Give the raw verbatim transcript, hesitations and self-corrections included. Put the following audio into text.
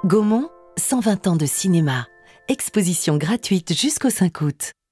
Gaumont, cent vingt ans de cinéma. Exposition gratuite jusqu'au cinq août.